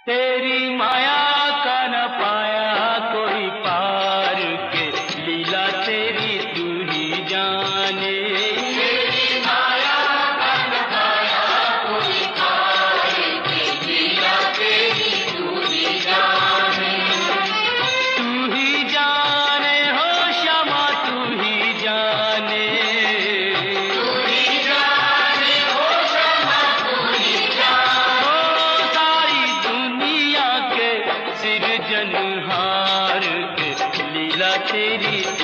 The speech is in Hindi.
तेरी माया का न पाया कोई पार के, लीला तेरी तू ही जाने। तेरी माया का न पाया कोई पार के, लीला तेरी तू ही जाने। तू ही जाने हो श्यामा, तू ही जाने। तू ही जाने हो श्यामा, तू ही जाने। ओ सारी दुनिया के सिरजनहार के, लीला तेरी